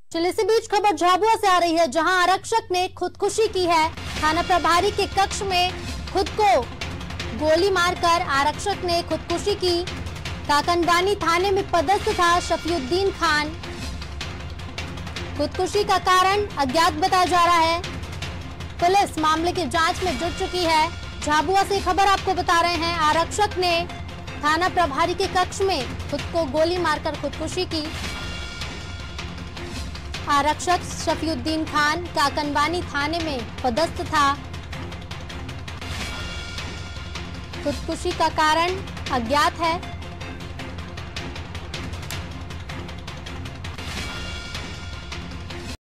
चलिए इसी बीच खबर झाबुआ से आ रही है, जहां आरक्षक ने खुदकुशी की है। थाना प्रभारी के कक्ष में खुद को गोली मारकर आरक्षक ने खुदकुशी की। काकनवानी थाने में पदस्थ था शफीउद्दीन खान। खुदकुशी का कारण अज्ञात बताया जा रहा है। पुलिस मामले की जांच में जुट चुकी है। झाबुआ से खबर आपको बता रहे हैं, आरक्षक ने थाना प्रभारी के कक्ष में खुद को गोली मारकर खुदकुशी की। आरक्षक शफीउद्दीन खान काकनवानी थाने में पदस्थ था। खुदकुशी का कारण अज्ञात है।